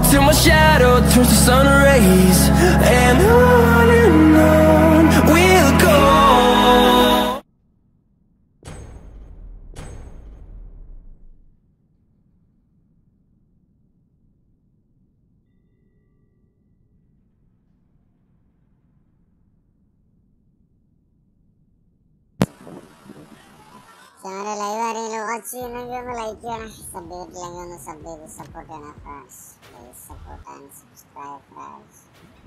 till my shadow turns to sun rays, and on we'll go. Channel live ആരെങ്കിലും watch ചെയ്യുന്നെങ്കിൽ ഒന്ന് like ചെയ്യണം, sub ചെയ്തിട്ടില്ലെങ്കിൽ ഒന്ന് സബ് ചെയ്ത് സപ്പോർട്ട് ചെയ്യണം friends. Please support and subscribe friends.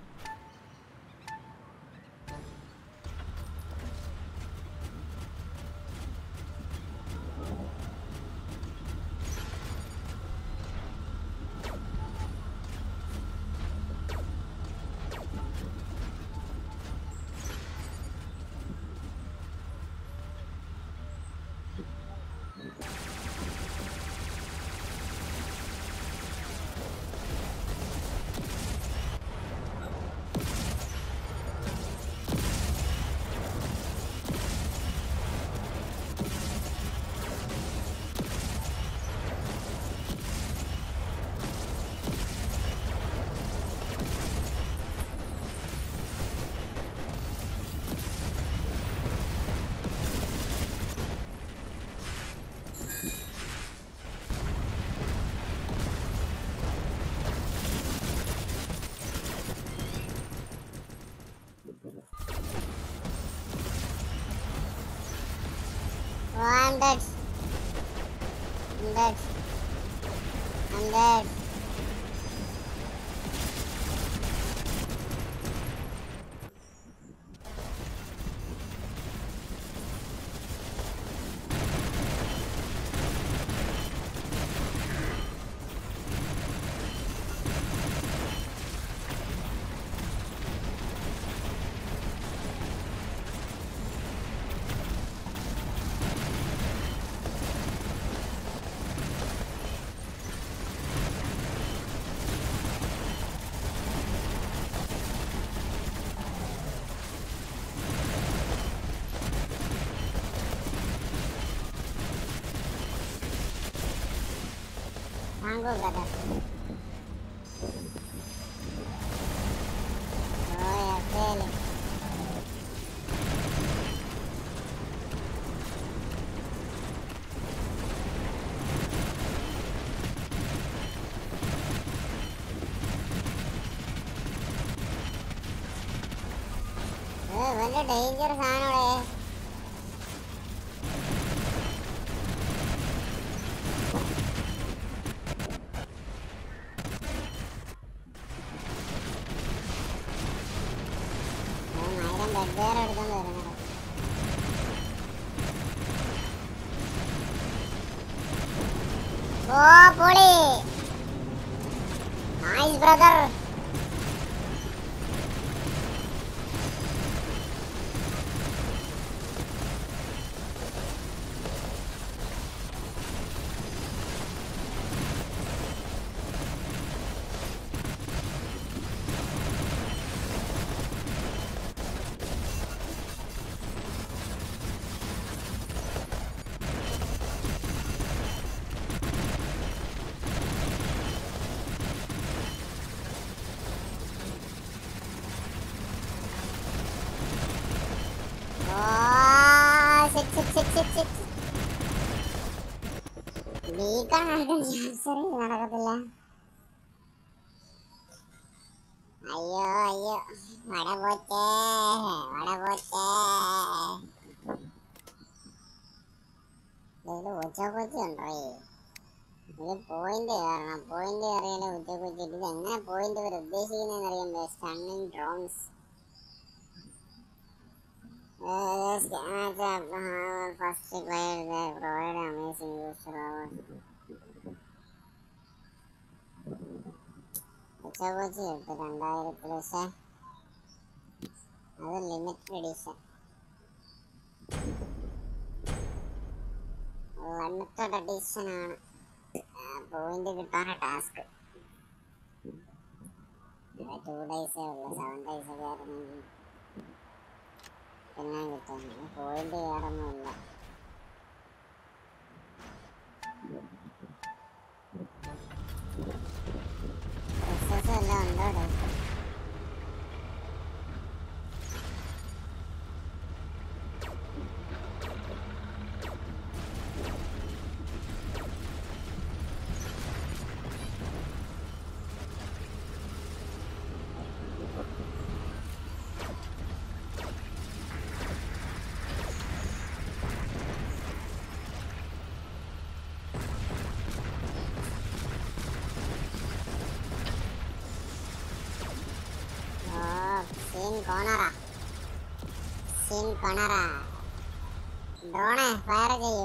Oh, I'm dead. I'm dead. I'm dead. Thank you, brother. Oh, yeah, really. Oh, very dangerous animal. Oh, Poli! Nice, brother! Sit. Beacon sorry, നടക്കത്തില്ല. അയ്യോ വട പോച്ചേ. ഉച്ചക്കൊച്ചി ഉണ്ടോ? ഇത് point കയറണം. Point കയറിയാലേ ഉച്ചക്കൊച്ചി. ഇത് എങ്ങനെ point വരെ ഉദ്ദേശിക്കുന്നതെന്ന് അറിയാൻ stunning drones. First player that provide amazing user hours. ഉച്ചക്കൊച്ചി എടുത്ത് 2000 പക്ഷേ അത് ലിമിറ്റഡ് എഡിഷൻ. ലിമിറ്റഡ് എഡിഷൻ ആണ്. പോയിന്റ് കിട്ടാണ് ടാസ്ക്. 2 ഡേയ്സേ ഉള്ളൂ. 7 days ഒക്കെ ആയിരുന്നെങ്കിൽ പിന്നെ കിട്ടുന്നു. പോയിന്റ് കയറൊന്നുമില്ല. കോണറ. ഡ്രോണെ ഫയർ ചെയ്യൂ.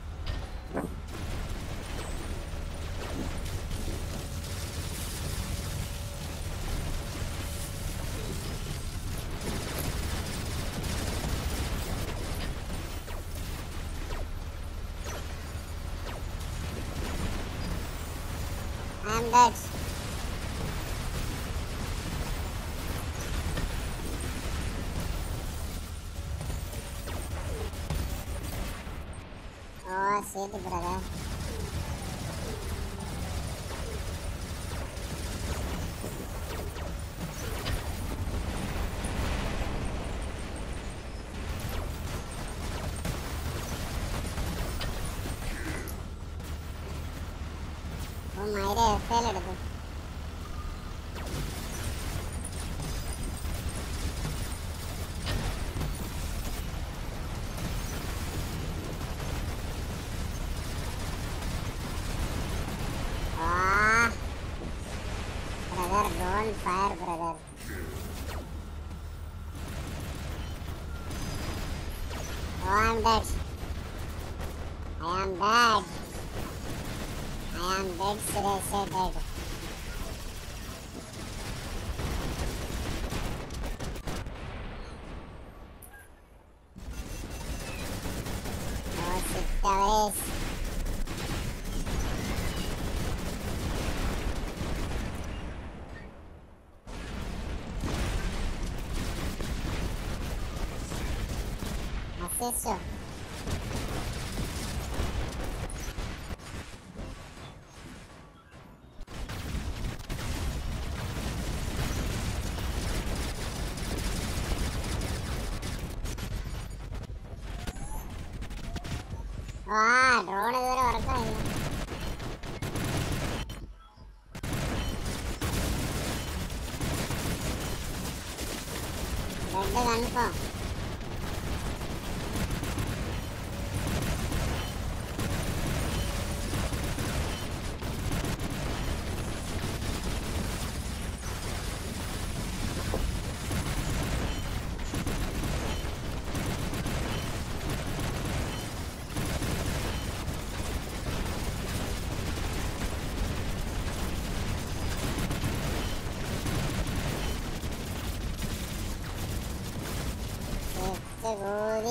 I am dead. Oh shit, brother. Oh my god, fail എടുത്തു. Brother, don't fire, brother. Oh, I'm dead. I am dead. I am dead, seriously dead. Oh, shit, guys. Assist you. Drone ഇതുവരെ വർക്കായില്ല. Dead confirm. Goody.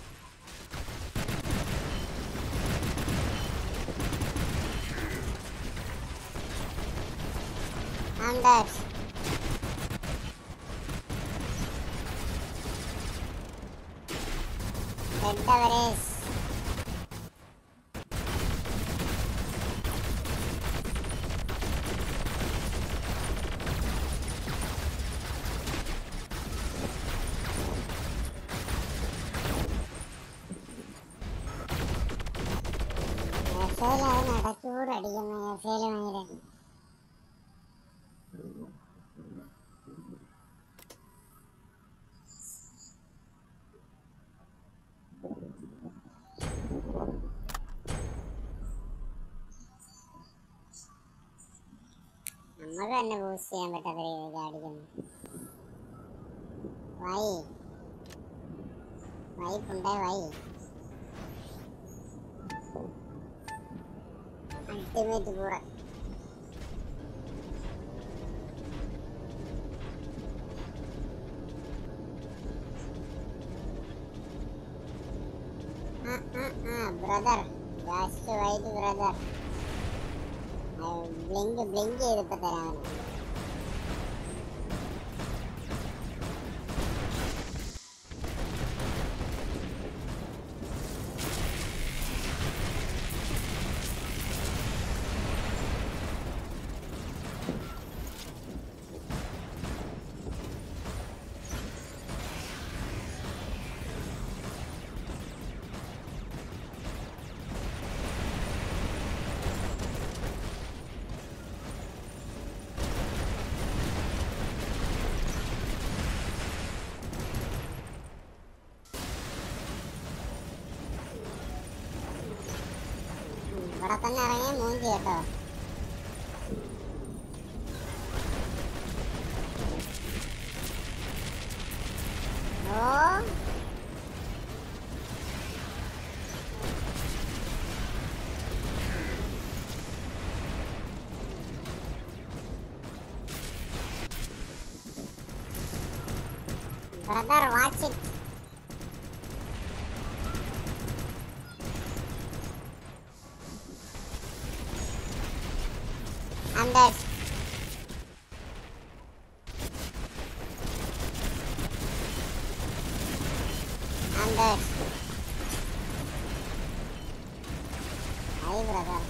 I'm dead. Dead coverage. നടക്കൂടെ അടിക്കുന്ന fail ഭയങ്കര. നമുക്ക് തന്നെ boost ചെയ്യാൻ പറ്റാത്ത രീതിയിൽ അടിക്കുന്നു. വൈപ്പുണ്ടേ വൈ. അൾട്ടിമേറ്റ് കൂടെ. Brother, just wait brother. Blink ചെയ്തിപ്പോ തരാൻ. ഇവിടെ തന്നെ ഇറങ്ങിയ മൂഞ്ചി കേട്ടോ. Brother, watch it. I'm dead. I'm dead. Hi, brother.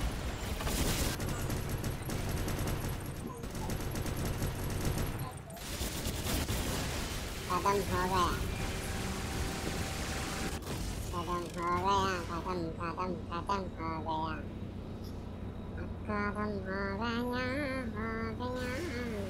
खत्म हो गया खत्म हो गया खत्म खत्म खत्म हो गया खत्म हो गया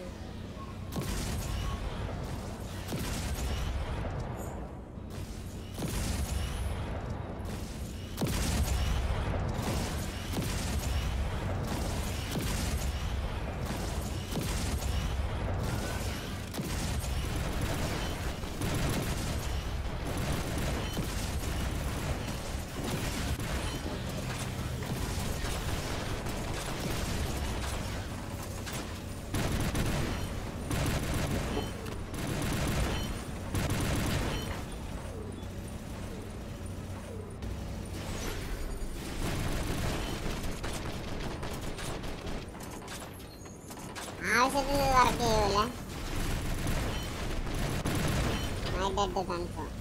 ആവശ്യത്തിന് വർക്ക് ചെയ്യൂല dead confirm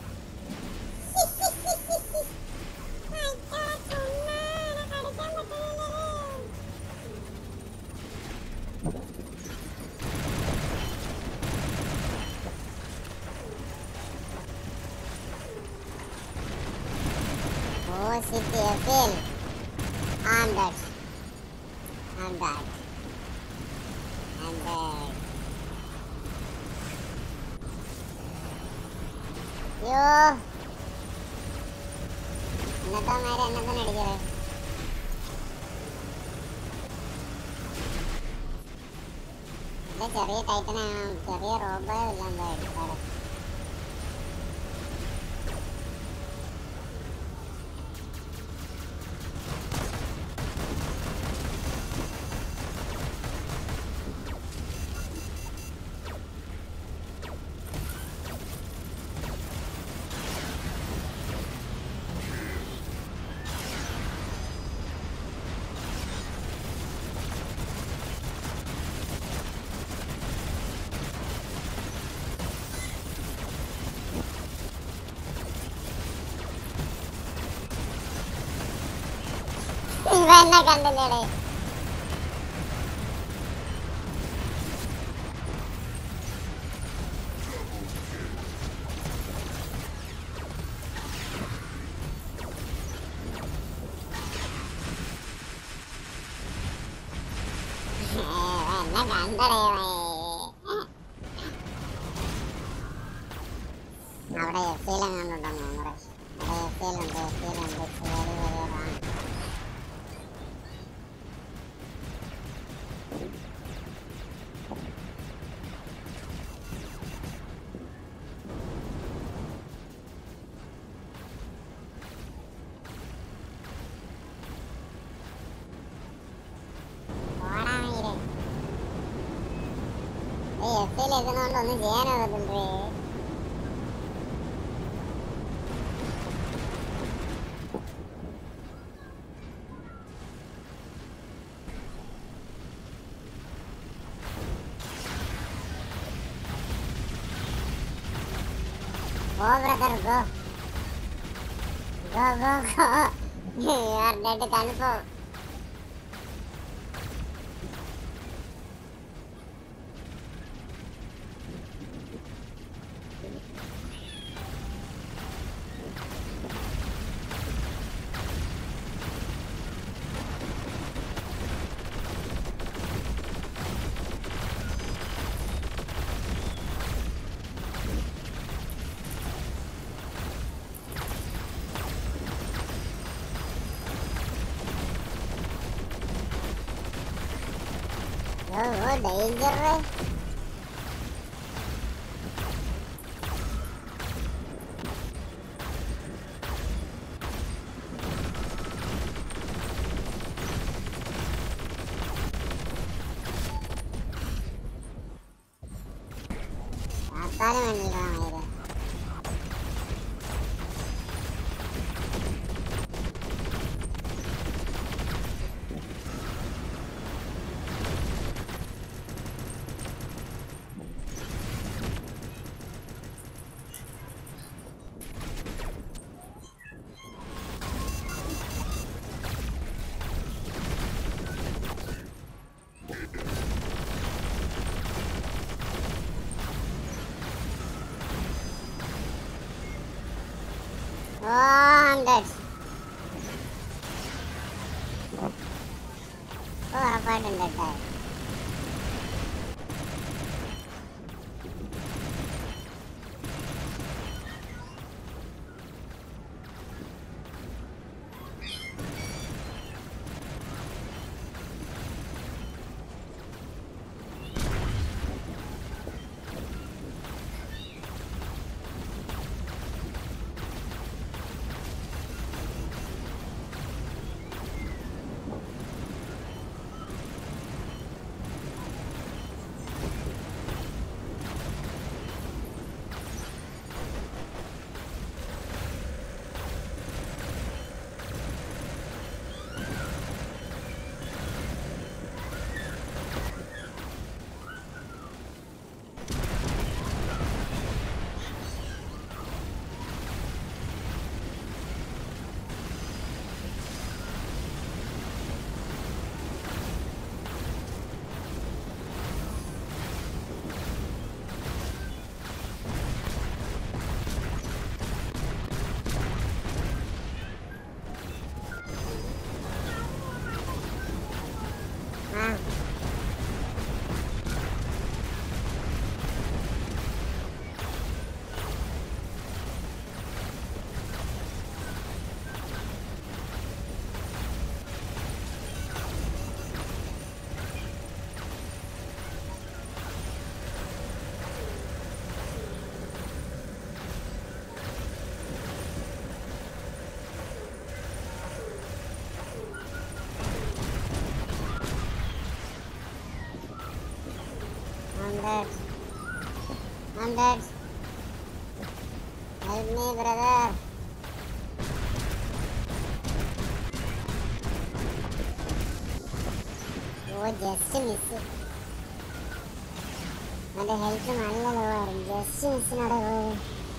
Oh shit, I fail. I'm dead. I'm dead. I'm dead. Yo. Nata mere nata nadikkare. Ida cheriya titan cheriya robot illa edutare. ഇവന്നെ കണ്ടില്ലേടേ എന്നെ കണ്ടടേ അവിടെ എഫിയിലും കണ്ടുണ്ടോ നമ്മുടെ അവിടെ എഫിയിലുണ്ട് ചെറിയ എഫിയിലേക്കുന്നോണ്ട് ഒന്നും ചെയ്യാനാകത്തില്ലേ Go brother, go. Go, go, go. You are dead confirm. Oh, danger. Apa yang ini? I'm dead. ഉറപ്പായിട്ടും ഡെഡായി. I'm dead. Help me, brother. Oh, just miss. And the health is not lower. Just miss not lower.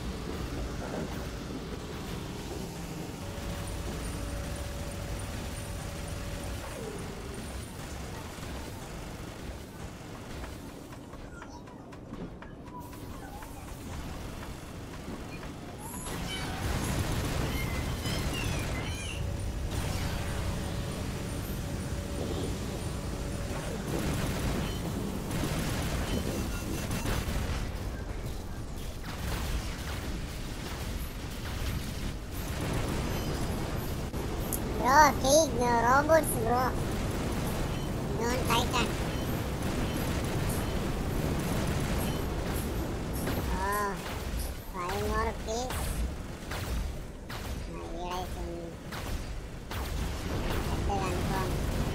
Bro, take the robots, bro. Don't Titan. Oh, 5 more, please. My God, I can get the confirm.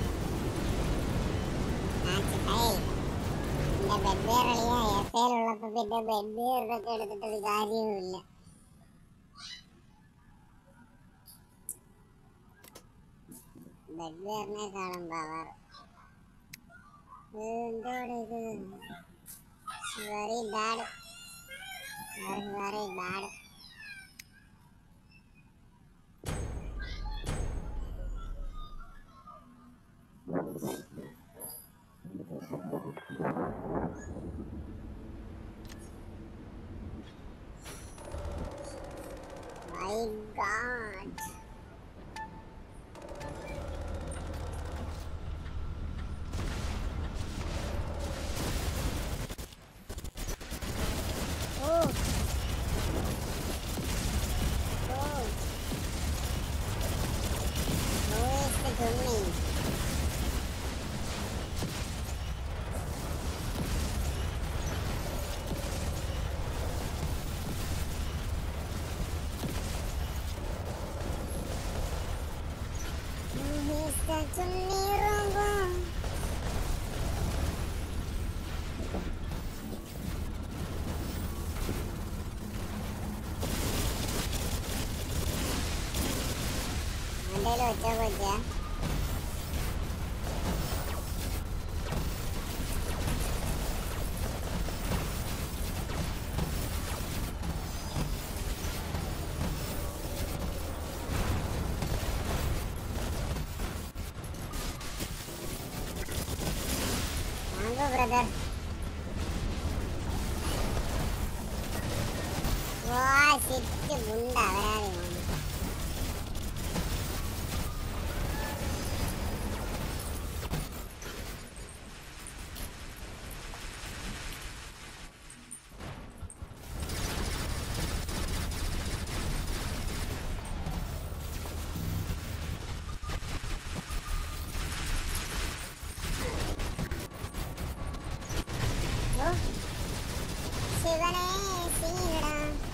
That's it, hey. The bed bear, yeah, FL ഉള്ളപ്പോൾ പിന്നെ bed bear ഇതൊക്കെ എടുത്തിട്ടൊരു കാര്യവുമില്ല. ബെഡ്വേറിനേക്കാളും power എന്തോടെ ഇത് very bad very bad. My God. Baca-baca. Mangga, brother. Wah, situ bunda berani. ഇവനെ സീനടാ.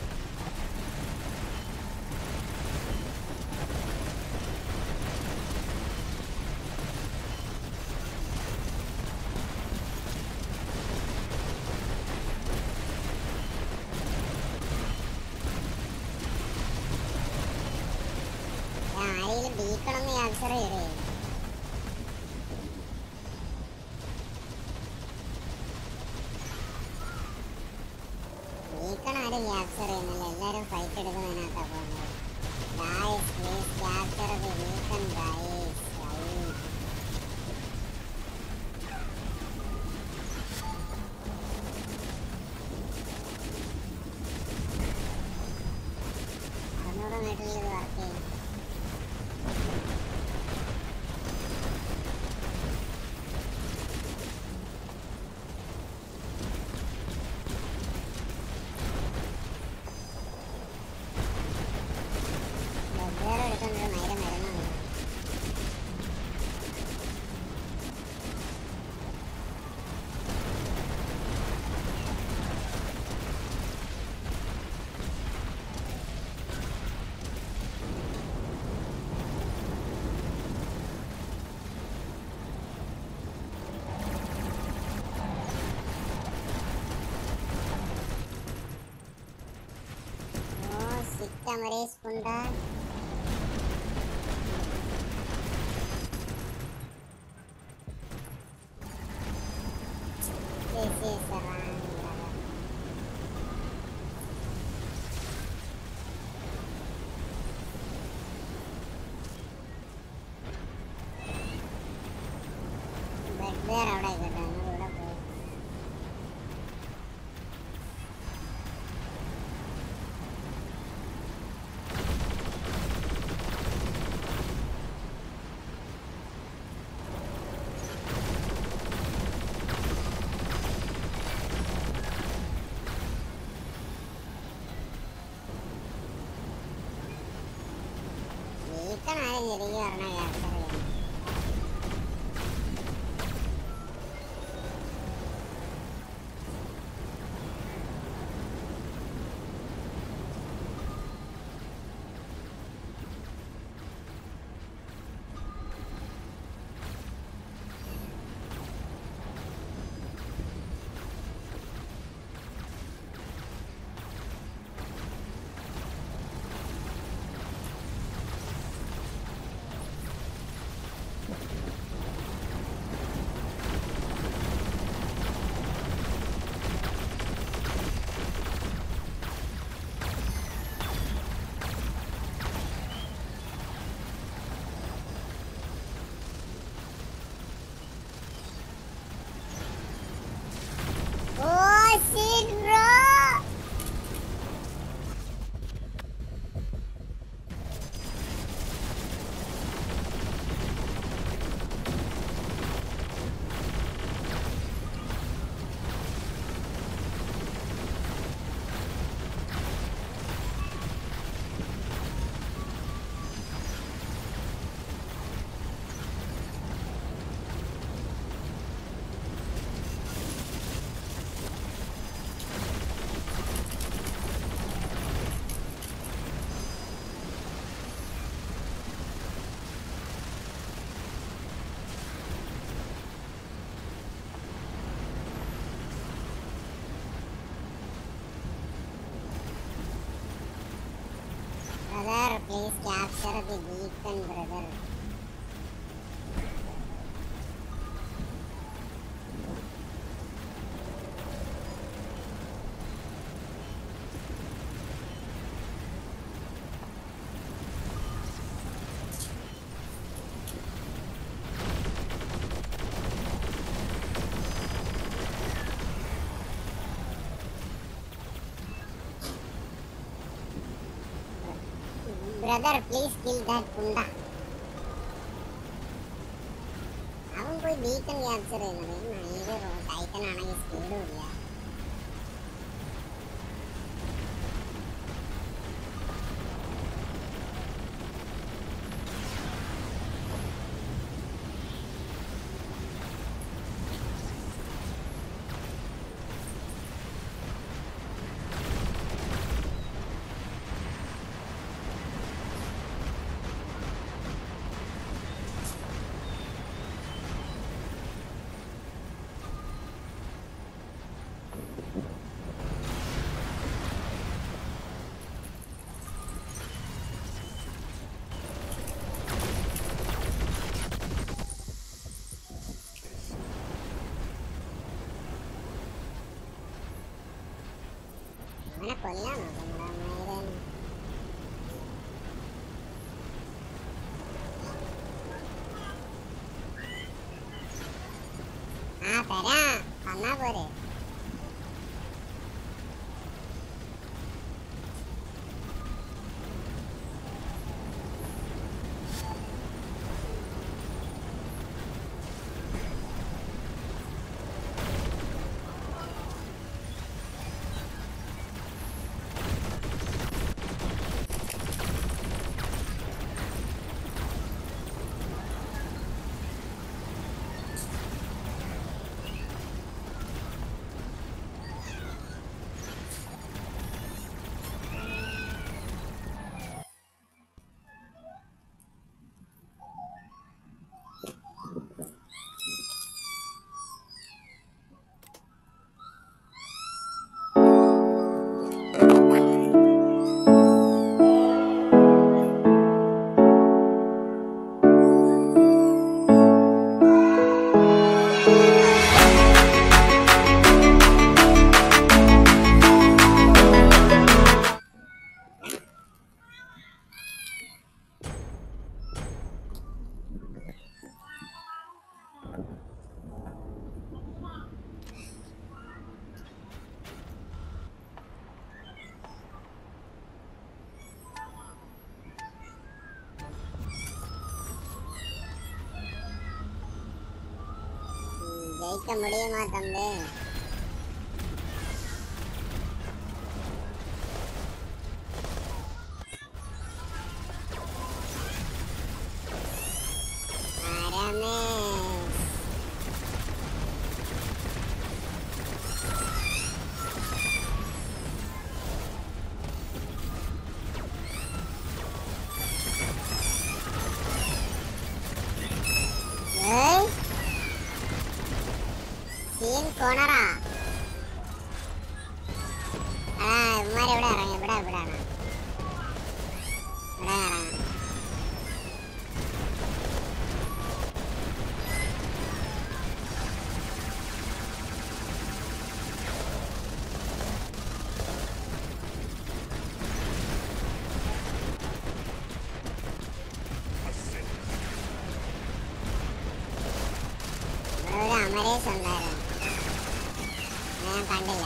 ആരെങ്കിലും ബീക്കണം ക്യാപ്ചർ ചെയ്യേ. ബീക്കൺ ആരും ക്യാപ്ചർ ചെയ്യുന്നില്ല, എല്ലാരും ഫൈറ്റ് എടുക്കുന്നതിനകത്താ പോകുന്നത്. Guys please capture the beacon guys. മീറ്ററിൽ ഇത് വർക്ക് ചെയ്യും. വേറെ എടുത്തോണ്ടൊരു മൈര മരുന്നുണ്ട്. Amaris Punda. This is around. But where are I going? Kan ada jadi warna ya, sorry. Oh shit, bro. Brother, please capture the beacon, brother. Brother, please kill that Punda. അവൻ പോയി beacon capture ചെയ്യുന്നത് Titan ആണെങ്കിൽ സ്പീഡും ഇല്ല. അവനെ കൊല്ലാൻ നോക്കുന്നു. ആ തരാ വന്നാ പോരെ. ஜெயிக்க முடியுமா தம்பி? കോണറാ ഇവന്മാരെ എവിടെ ഇറങ്ങി? ഇവിടെയാണ് ഇവിടെ ഇറങ്ങാം. ഇവിടെ ഒരു അമരേശ് ഉണ്ടായിരുന്നു, ഞാൻ കണ്ടില്ല.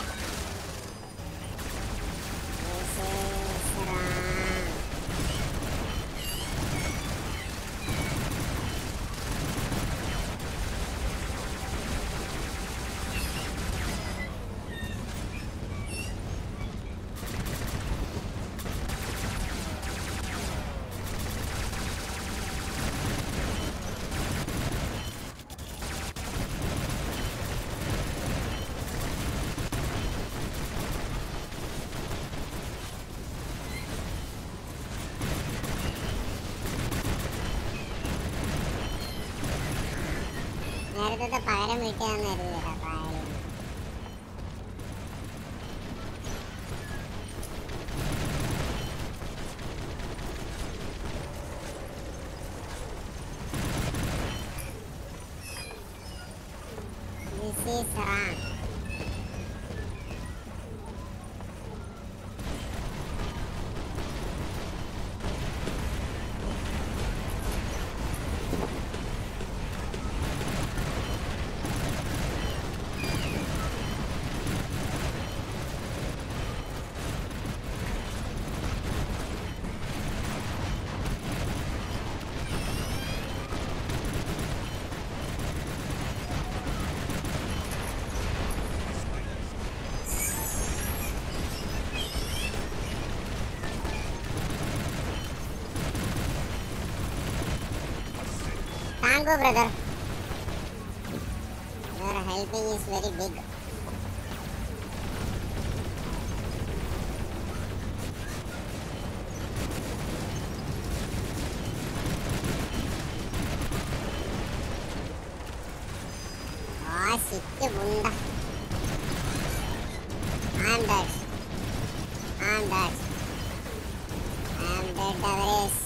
നേരത്തെ പകരം വീട്ടിയാന്ന് കരുതിയതാ പായൽ. This is wrong. Thank you, brother. Your helping is very big. Oh, sick bunda. I'm dead. I'm dead. I'm dead, Everest.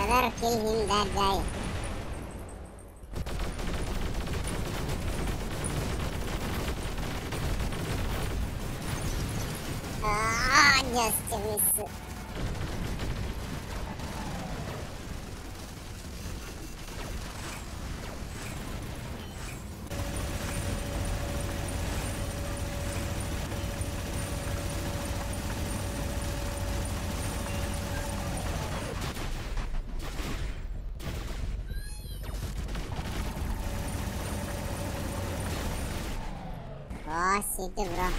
Brother, kill him, that guy. Ah, just a miss. Oh, shit, bro.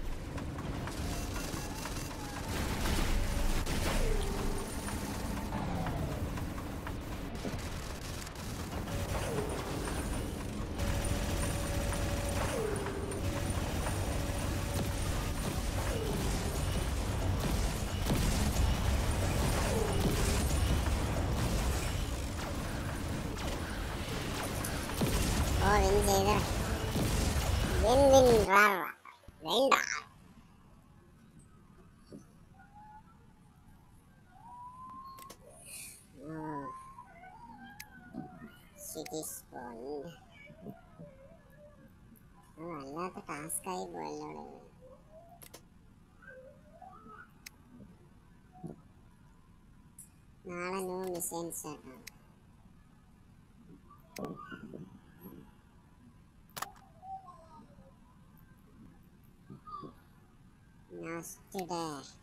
Oh, win ചെയ്തേ. Win, rara. Renda. Oh. City spawned. Oh, വല്ലാത്ത ടാസ്കായി പോയല്ലോടെ. നാളെ no mission സ്റ്റാർട്ടാണ്. Yesterday.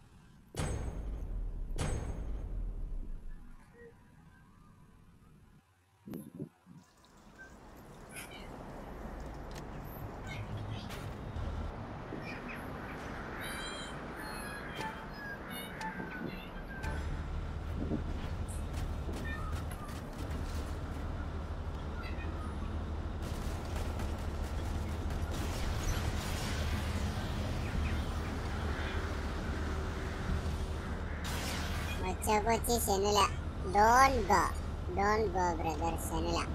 Kochi Senula. Don't go. Don't go, brother. Senula.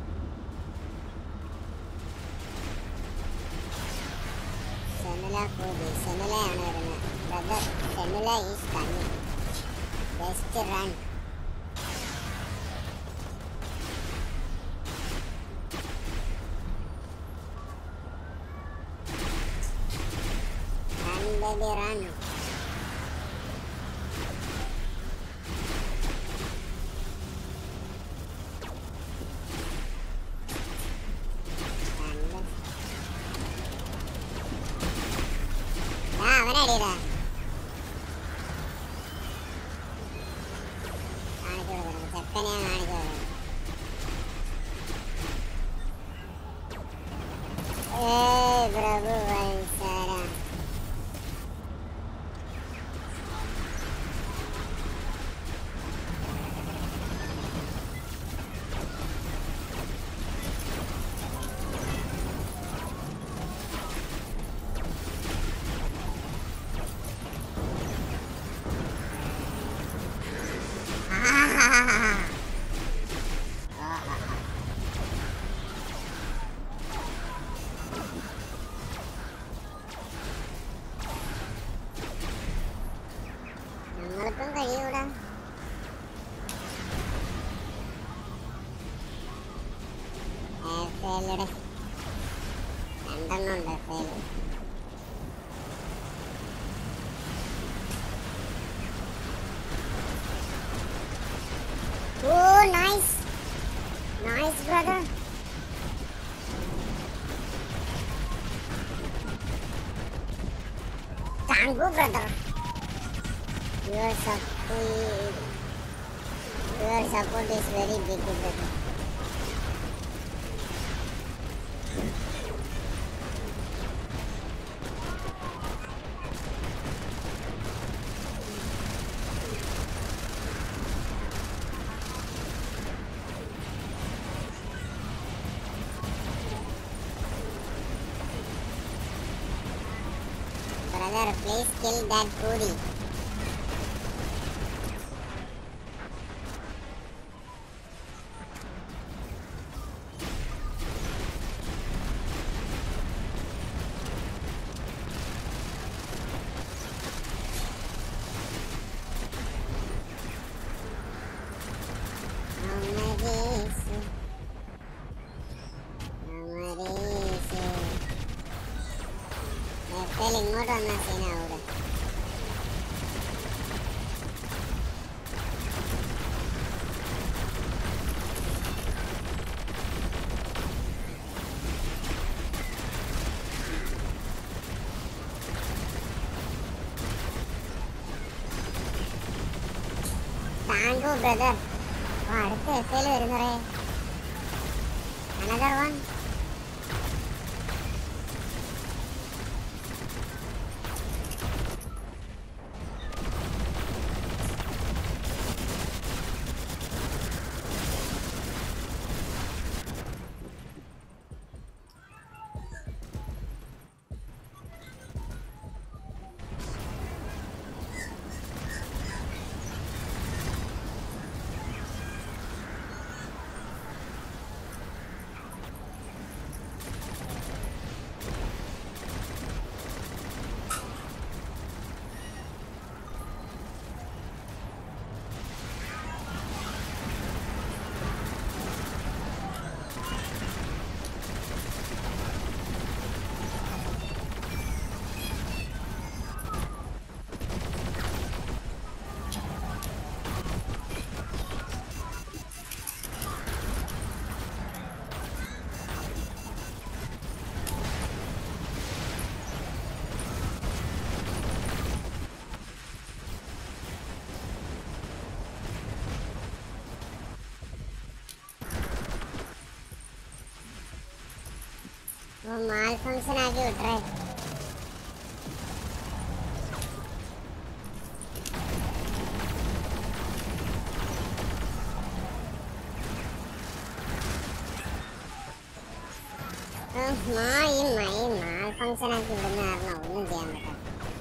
Senula Kudi. Senula ആണ് വരുന്നത്. Brother, Senula is coming. Just run. Run, baby, run. ഞങ്ങൾക്കും കഴിയൂടാ. എഫേലയുടെ രണ്ടെണ്ണം ഉണ്ട്. എഫേല് Oh, nice. Nice, brother. Thank you, brother. Your support is very big, brother. Brother, please kill that Kudi. ഇങ്ങോട്ട് വന്ന സീനാവൂടെ. Thank you brother. അടുത്ത എഫ്ഐയിൽ വരുന്നറേ. Another one. മാൽ ഫംഗ്ഷൻ ആക്കി വിട്ടേ. മാൽ ഫംഗ്ഷൻ ആക്കി വിടുന്ന കാരണം ഒന്നും ചെയ്യാൻ പറ്റാം.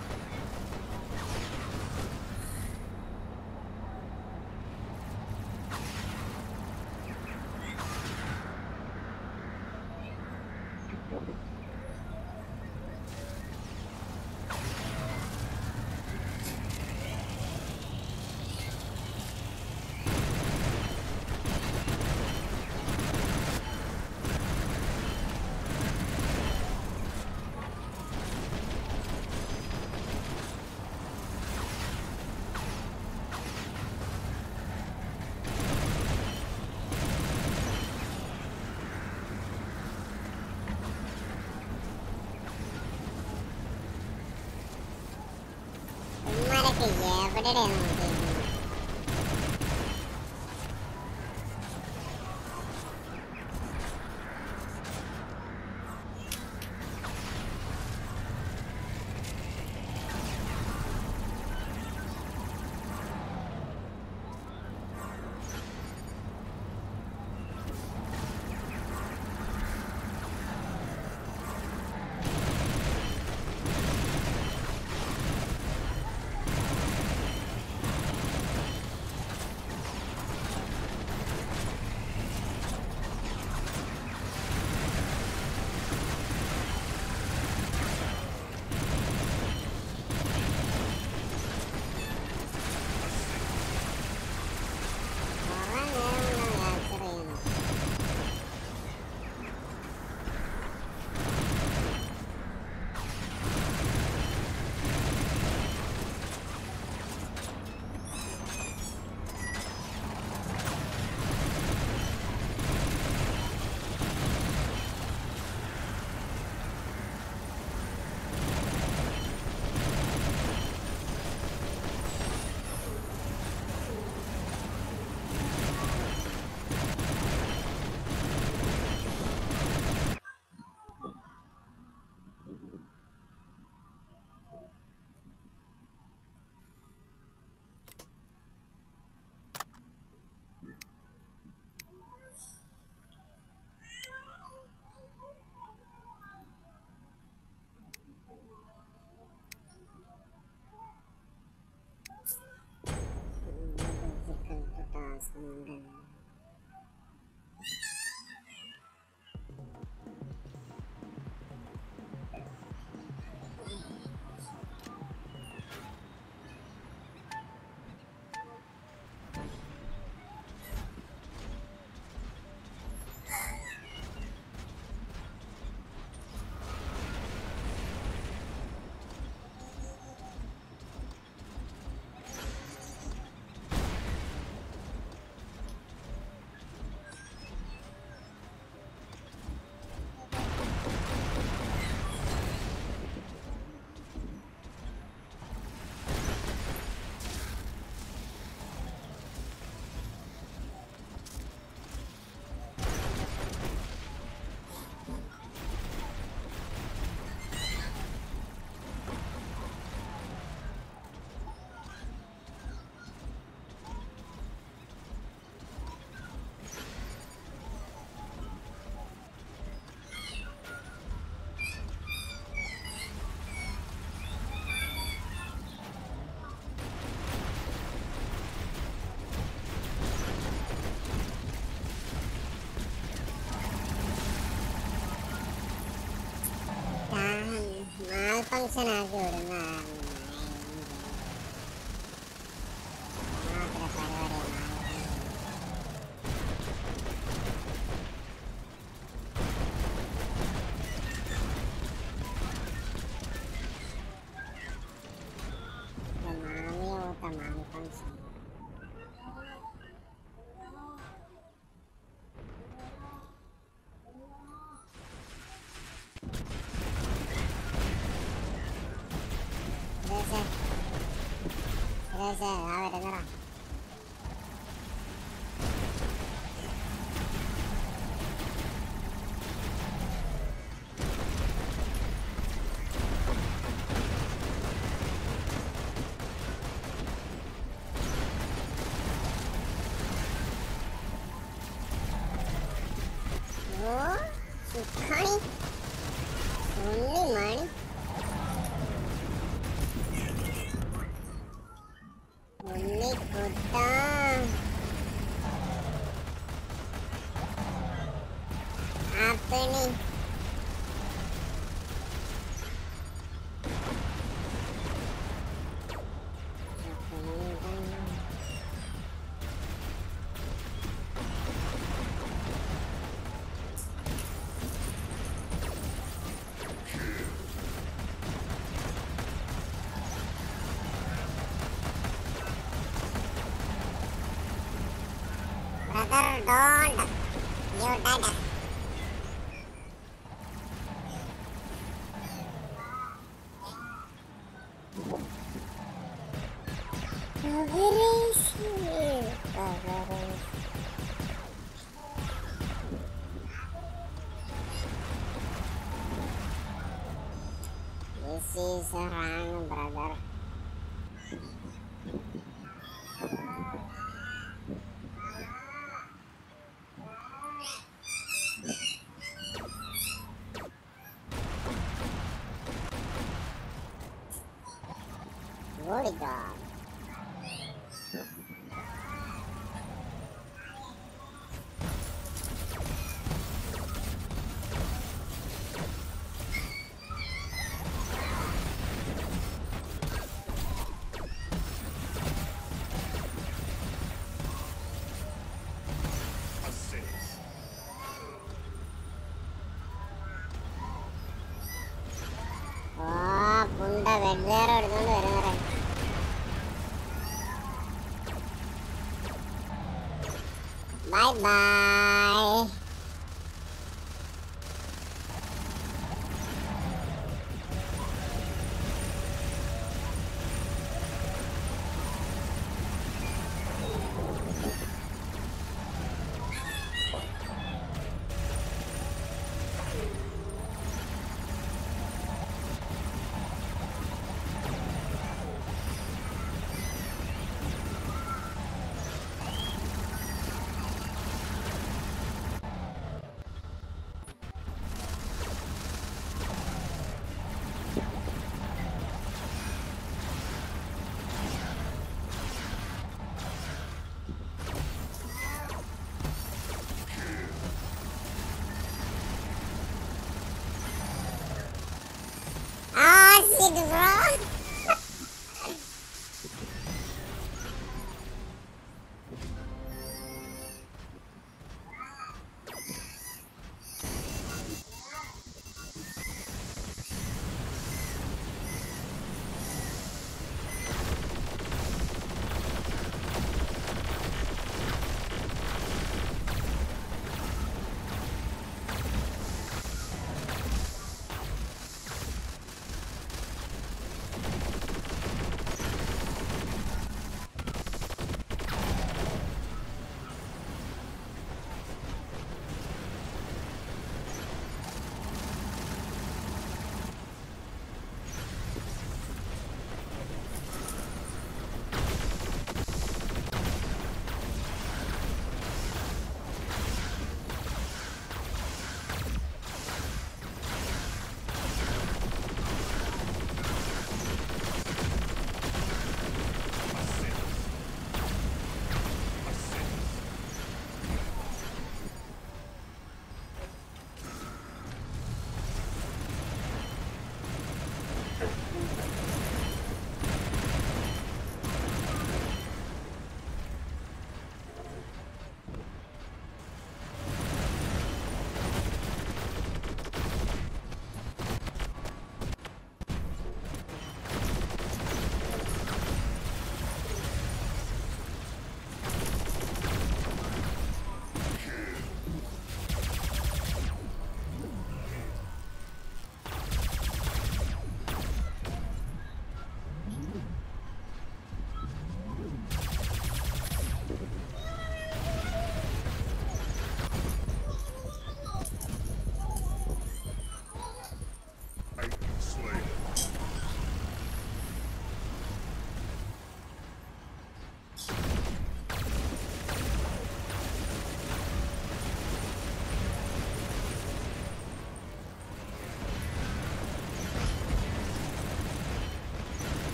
എവിടെയാണ് നോക്കിയിരിക്കുന്നത്? ടെൻഷൻ ആക്കി വിടുന്ന പരിപാടിയാണ്. മാമിയെ ഊത്ത മാമി ഫംഗ്ഷൻ. ആ വരുന്നടാ. ഓ സുഖാണി ഉണ്ണി മണി ഉണ്ണി കുട്ട ആപ്പണി brother don't you dead. This is wrong, brother. Good job. Oh, Punda വെഡ്വേർ എടുത്തോണ്ട് വരുന്നേ. Bye bye.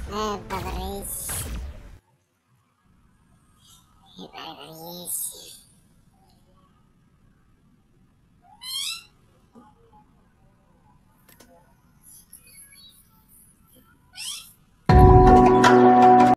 Brothers.